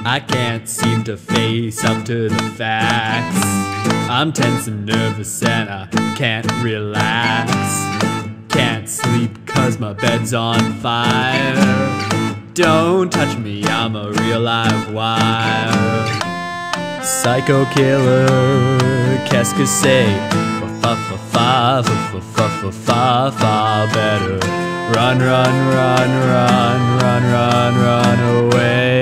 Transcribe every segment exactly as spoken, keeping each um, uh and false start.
I can't seem to face up to the facts. I'm tense and nervous and I can't relax. Can't sleep cause my bed's on fire. Don't touch me, I'm a real live wire. Psycho killer, qu'est-ce que c'est? Fa fa fa fa fa fa fa fa fa. Better run, run, run, run, run, run, run away.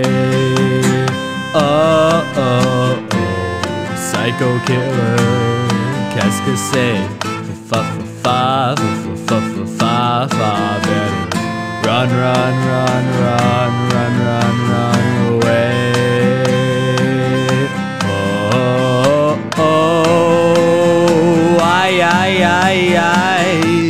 Oh, oh, oh, psycho killer, qu'est-ce que c'est? Fa fa fa fa fa fa fa fa. Better run, run, run, run, run, run, run away. Oh, oh, ay, ay, ay, ay.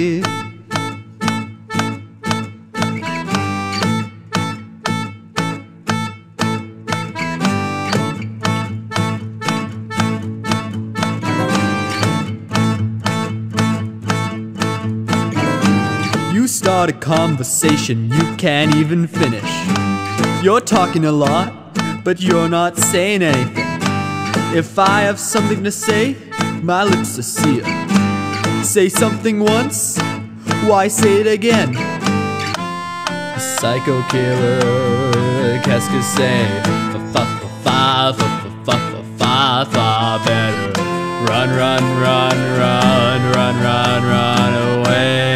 You start a conversation you can't even finish. You're talking a lot, but you're not saying anything. If I have something to say, my lips are sealed. Say something once, why say it again? Psycho killer, qu'est-ce que c'est? Fa fa fa fa fa fa fa fa. Better run, run, run, run, run, run, run away.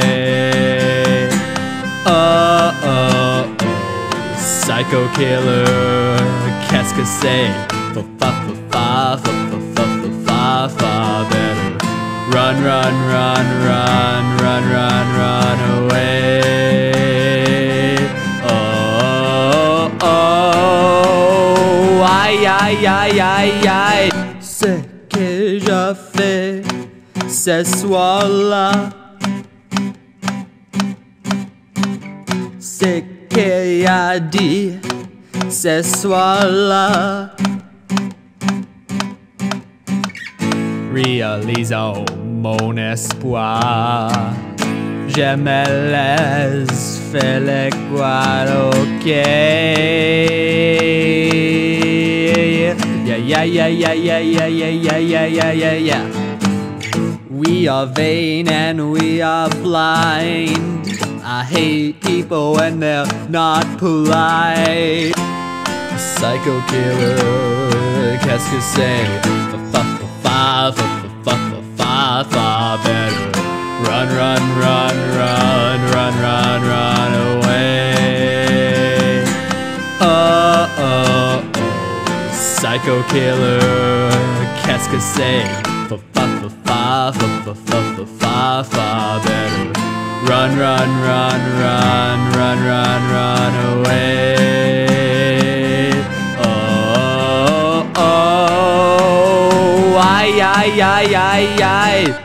Oh, oh, oh, psycho killer, qu'est-ce que c'est? Fa fa fa fa fa fa fa fa. Better run, run, run, run, run, run, run away. Oh, oh, aïe, aïe, aïe, aïe, aïe. Ce que je fais ce soir-là, ce qu'il a dit ce soir-là. Réalisons mon espoir. Je me laisse faire les ok. Yeah, yeah, yeah, yeah, yeah, yeah, yeah, yeah, yeah, yeah, yeah, yeah. We are vain and we are blind. I hate people when they're not polite. Psycho killer, qu'est-ce que c'est? Fa fa fa fa fa fa fa. Better run, run, run, run, run, run, run away. Oh, oh, oh, psycho killer, qu'est-ce que c'est? Fa fa fa fa fa fa fa fa fa. Better run, run, run, run, run, run, run away. Oh, oh, ay, ay, ay, ay, ay.